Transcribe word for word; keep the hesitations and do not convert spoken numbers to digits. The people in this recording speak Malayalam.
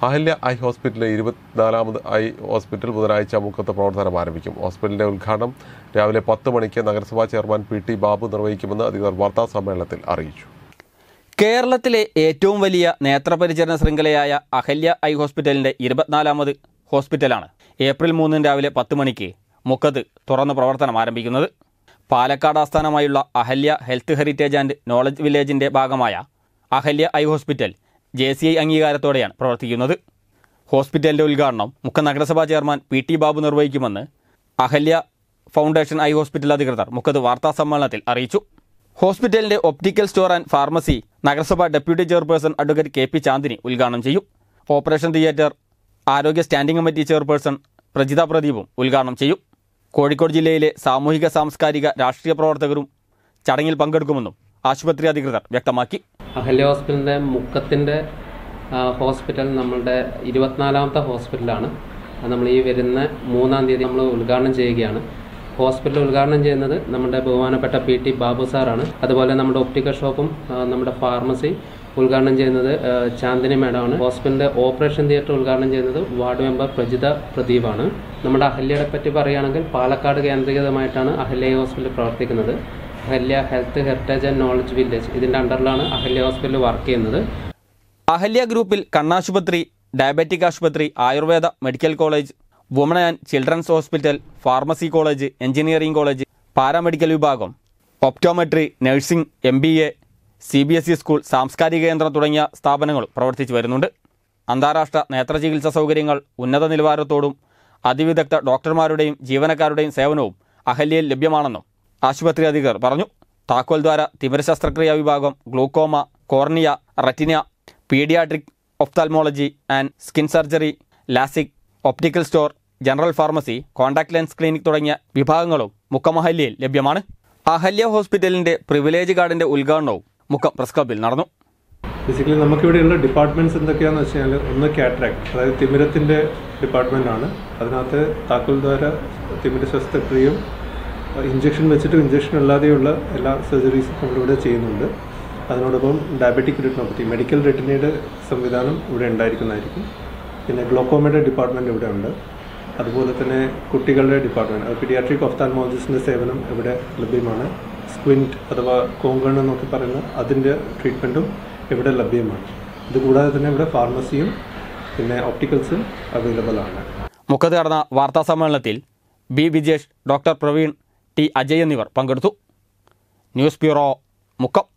അഹല്യ ഐ ഹോസ്പിറ്റലിലെ ഇരുപത്തിനാലാമത് ഐ ഹോസ്പിറ്റൽ ബുധനാഴ്ച മുക്കത്ത് പ്രവർത്തനം ആരംഭിക്കും. ഹോസ്പിറ്റലിന്റെ ഉദ്ഘാടനം രാവിലെ പത്ത് മണിക്ക് നഗരസഭാ ചെയർമാൻ പി ടി ബാബു നിർവഹിക്കുമെന്ന് അധികൃതർ വാർത്താ സമ്മേളനത്തിൽ അറിയിച്ചു. കേരളത്തിലെ ഏറ്റവും വലിയ നേത്രപരിചരണ ശൃംഖലയായ അഹല്യ ഐ ഹോസ്പിറ്റലിന്റെ ഇരുപത്തിനാലാമത് ഹോസ്പിറ്റലാണ് ഏപ്രിൽ മൂന്നിന് രാവിലെ പത്ത് മണിക്ക് മുക്കത്ത് തുറന്ന് പ്രവർത്തനം ആരംഭിക്കുന്നത്. പാലക്കാട് ആസ്ഥാനമായുള്ള Ahalya health heritage and knowledge വില്ലേജിന്റെ ഭാഗമായ Ahalya eye hospital J C I അംഗീകാരത്തോടെയാണ് പ്രവർത്തിക്കുന്നത്. ഹോസ്പിറ്റലിന്റെ ഉദ്ഘാടനം മുക്കം നഗരസഭാ ചെയർമാൻ പി ടി ബാബു നിർവഹിക്കുമെന്ന് അഹല്യ ഫൗണ്ടേഷൻ ഐ ഹോസ്പിറ്റൽ അധികൃതർ മുക്കത്ത് വാർത്താ സമ്മേളനത്തിൽ അറിയിച്ചു. ഹോസ്പിറ്റലിന്റെ ഒപ്റ്റിക്കൽ സ്റ്റോർ ആൻഡ് ഫാർമസി നഗരസഭാ deputy chairperson advocate K P Chandini ഉദ്ഘാടനം ചെയ്യും. ഓപ്പറേഷൻ തിയേറ്റർ ആരോഗ്യ സ്റ്റാൻഡിംഗ് കമ്മിറ്റി ചെയർപേഴ്സൺ പ്രജിത പ്രദീപും ഉദ്ഘാടനം ചെയ്യും. കോഴിക്കോട് ജില്ലയിലെ സാമൂഹിക സാംസ്കാരിക രാഷ്ട്രീയ പ്രവർത്തകരും ചടങ്ങിൽ പങ്കെടുക്കുമെന്നും ആശുപത്രി അധികൃതർ വ്യക്തമാക്കി. അഹല്യ ഹോസ്പിറ്റലിൻ്റെ മുക്കത്തിൻ്റെ ഹോസ്പിറ്റൽ നമ്മളുടെ ഇരുപത്തിനാലാമത്തെ ഹോസ്പിറ്റലാണ്. നമ്മൾ ഈ വരുന്ന മൂന്നാം തീയതി നമ്മൾ ഉദ്ഘാടനം ചെയ്യുകയാണ്. ഹോസ്പിറ്റൽ ഉദ്ഘാടനം ചെയ്യുന്നത് നമ്മുടെ ബഹുമാനപ്പെട്ട പി ടി ബാബു സാറാണ്. അതുപോലെ നമ്മുടെ ഒപ്റ്റിക്കൽ ഷോപ്പും നമ്മുടെ ഫാർമസി ഉദ്ഘാടനം ചെയ്യുന്നത് ചാന്ദിനി മേഡമാണ്. ഹോസ്പിറ്റലിൻ്റെ ഓപ്പറേഷൻ തിയേറ്റർ ഉദ്ഘാടനം ചെയ്യുന്നത് വാർഡ് മെമ്പർ പ്രജിത പ്രദീപാണ്. നമ്മുടെ അഹല്യയെ പറ്റി പറയുകയാണെങ്കിൽ പാലക്കാട് കേന്ദ്രീകൃതമായിട്ടാണ് അഹല്യ ഹോസ്പിറ്റൽ പ്രവർത്തിക്കുന്നത്. Ahalya health heritage and knowledge village ഇതിൻ്റെ അണ്ടറിലാണ് അഹല്യ ഹോസ്പിറ്റൽ വർക്ക് ചെയ്യുന്നത്. അഹല്യ ഗ്രൂപ്പിൽ കണ്ണാശുപത്രി, ഡയബറ്റിക് ആശുപത്രി, Ayurveda medical college, woman and children's hospital, pharmacy college, engineering college, paramedical വിഭാഗം, optometry, nursing, M B A, C B S E school, സാംസ്കാരിക കേന്ദ്രം തുടങ്ങിയ സ്ഥാപനങ്ങൾ പ്രവർത്തിച്ചു വരുന്നുണ്ട്. അന്താരാഷ്ട്ര നേത്രചികിത്സാ സൗകര്യങ്ങൾ ഉന്നത നിലവാരത്തോടും അതിവിദഗ്ധ ഡോക്ടർമാരുടെയും ജീവനക്കാരുടെയും സേവനവും അഹല്യയിൽ ലഭ്യമാണെന്നും ആശുപത്രി അധികൃതർ പറഞ്ഞു. താക്കോൽദ്വാര തിമിര ശസ്ത്രക്രിയാ വിഭാഗം, glaucoma, cornea, retina, paediatric ophthalmology and skin surgery, lasik, optical store, general pharmacy, contact lens clinic തുടങ്ങിയ വിഭാഗങ്ങളും മുക്കം അഹല്യയിൽ ലഭ്യമാണ്. അഹല്യ ഹോസ്പിറ്റലിന്റെ പ്രിവിലേജ് കാർഡിന്റെ ഉദ്ഘാടനവും മുക്കം പ്രസ് ക്ലബിൽ നടന്നു. ബേസിക്കലി നമുക്കിവിടെയുള്ള ഡിപ്പാർട്ട്മെൻറ്റ്സ് എന്തൊക്കെയാണെന്ന് വെച്ച് കഴിഞ്ഞാൽ ഒന്ന് കാറ്ററാക്ട്, അതായത് തിമിരത്തിൻ്റെ ഡിപ്പാർട്ട്മെൻറ്റാണ്. അതിനകത്ത് താക്കോൽദ്വാര തിമിര ശസ്ത്രക്രിയയും ഇഞ്ചക്ഷൻ വെച്ചിട്ട് ഇഞ്ചക്ഷൻ അല്ലാതെയുള്ള എല്ലാ സർജറീസും നമ്മളിവിടെ ചെയ്യുന്നുണ്ട്. അതിനോടൊപ്പം ഡയബറ്റിക് റെറ്റിനോപ്പത്തി, മെഡിക്കൽ റെറ്റിനയുടെ സംവിധാനം ഇവിടെ ഉണ്ടായിരിക്കുന്നതായിരിക്കും. പിന്നെ ഗ്ലോക്കോമയുടെ ഡിപ്പാർട്ട്മെൻറ്റ് ഇവിടെ ഉണ്ട്. അതുപോലെ തന്നെ കുട്ടികളുടെ ഡിപ്പാർട്ട്മെൻറ്റ്, അത് പീഡിയാട്രിക് ഒഫ്താൽമോളജിസ്റ്റിൻ്റെ സേവനം ഇവിടെ ലഭ്യമാണ്. സ്ക്വിൻറ്റ് അഥവാ കോങ്കൺ എന്നൊക്കെ പറയുന്ന അതിൻ്റെ ട്രീറ്റ്മെൻറ്റും ഇവിടെ ലഭ്യമാണ്. ഇതുകൂടാതെ തന്നെ ഇവിടെ ഫാർമസിയും പിന്നെ ഒപ്റ്റിക്കൽസും അവൈലബിൾ ആണ്. മുക്കത്ത് നടന്ന വാർത്താ സമ്മേളനത്തിൽ B Vijesh, doctor Praveen, T Ajay എന്നിവർ പങ്കെടുത്തു. News bureau, Mukkam.